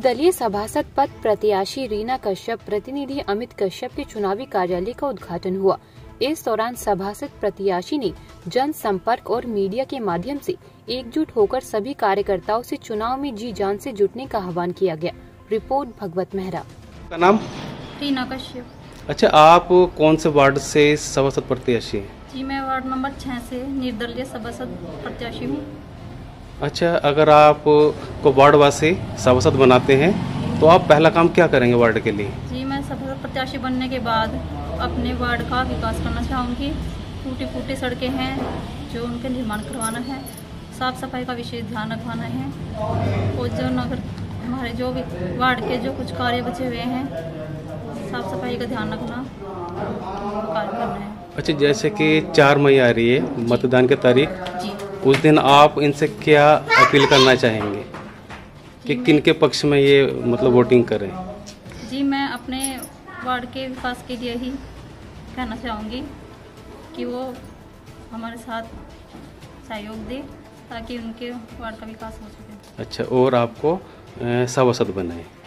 निर्दलीय सभासद पद प्रत्याशी रीना कश्यप प्रतिनिधि अमित कश्यप के चुनावी कार्यालय का उद्घाटन हुआ। इस दौरान सभासद प्रत्याशी ने जन संपर्क और मीडिया के माध्यम से एकजुट होकर सभी कार्यकर्ताओं से चुनाव में जी जान से जुटने का आह्वान किया गया। रिपोर्ट भगवत मेहरा। का नाम? रीना कश्यप। अच्छा, आप कौन से वार्ड से सभासद प्रत्याशी हैं? जी, मैं वार्ड नंबर 6 से निर्दलीय सभासद प्रत्याशी हूँ। अच्छा, अगर आप को वार्ड वासी सभासद बनाते हैं तो आप पहला काम क्या करेंगे वार्ड के लिए? जी, मैं सभासद प्रत्याशी बनने के बाद अपने वार्ड का विकास करना चाहूँगी। टूटी फूटी सड़कें हैं जो उनके निर्माण करवाना है, साफ सफाई का विशेष ध्यान रखवाना है और जो नगर हमारे जो भी वार्ड के जो कुछ कार्य बचे हुए हैं साफ सफाई का ध्यान रखना कार्य करना है। अच्छा, जैसे कि 4 मई आ रही है मतदान की तारीख, जी, उस दिन आप इनसे क्या अपील करना चाहेंगे कि किन के पक्ष में ये मतलब वोटिंग करें? जी, मैं अपने वार्ड के विकास के लिए ही कहना चाहूँगी कि वो हमारे साथ सहयोग दे ताकि उनके वार्ड का विकास हो सके। अच्छा, और आपको सभासद बनाए?